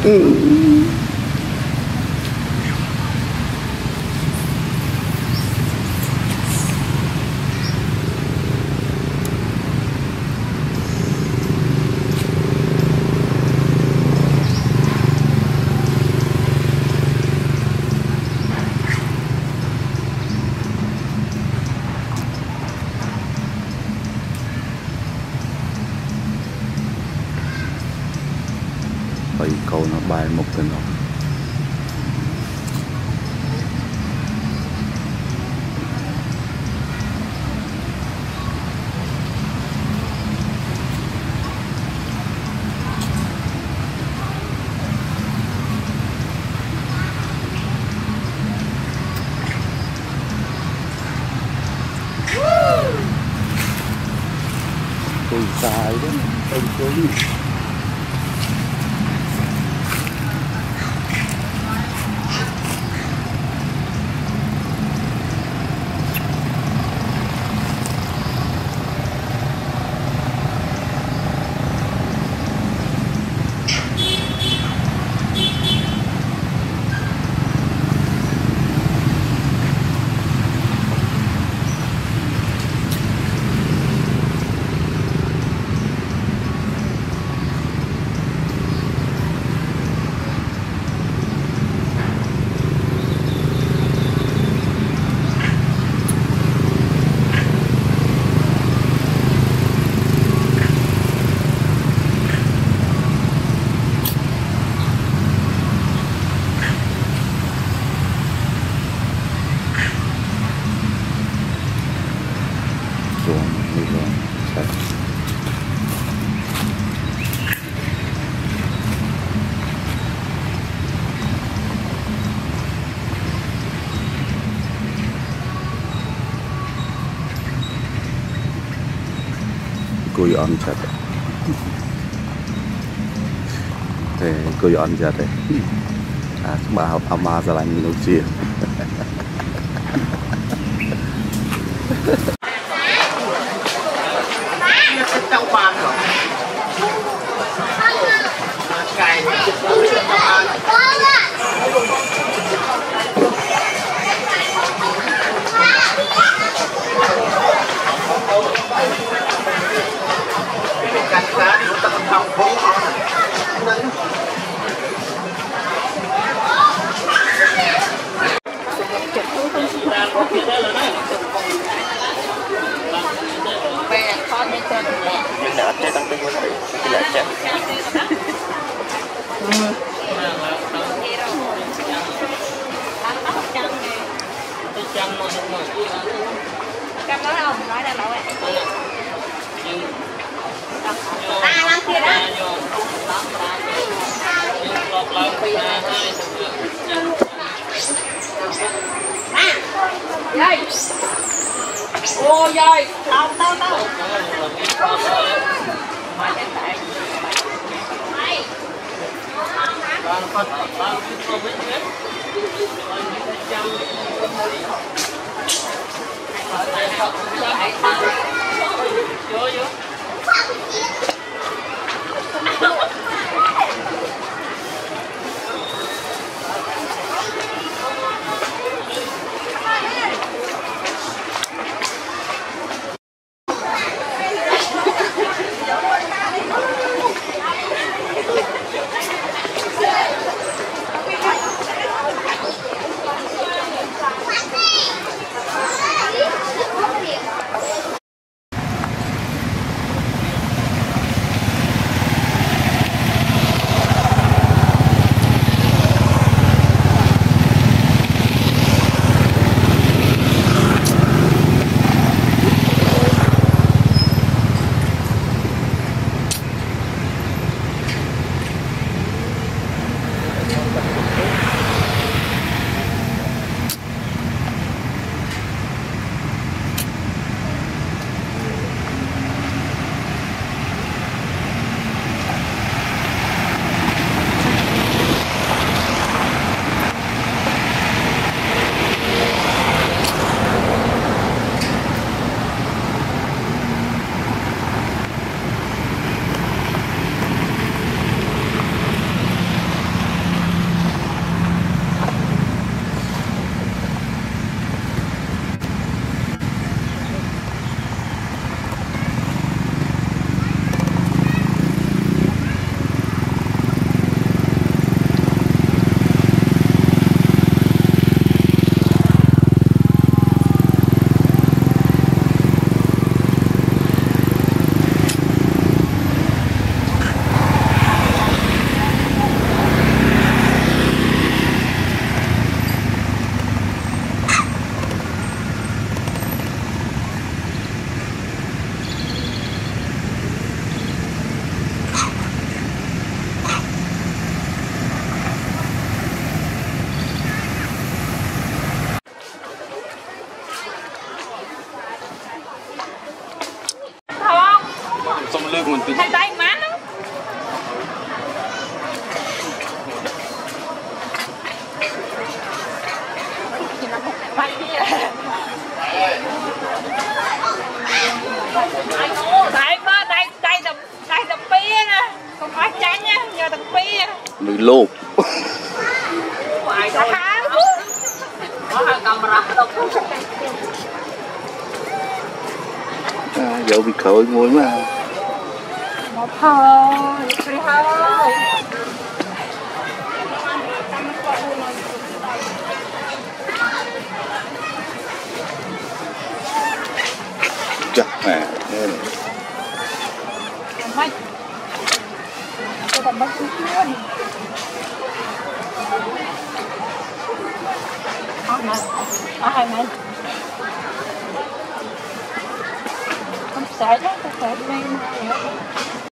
Bởi câu nó bài một cái nó tôi dài đó ông tôi Cùi on chặt thế cùi on chặt đấy bà học ama ra lành lâu chia trong bàn rồi cài nói không nói là bảo ạ ta làm kia đó dây ô dây tao lương mình tí Hai tay má nó. Đây ba đây tập pía nè, không phải tránh nha, giờ tập pía. Mười lô. Dẫu bị khởi ngồi mà. Một thôi, đi thôi. Chắc nè, thế này. Mày, tôi còn bắt chút luôn. Hai mày. Không sợ chứ, tôi sợ đi.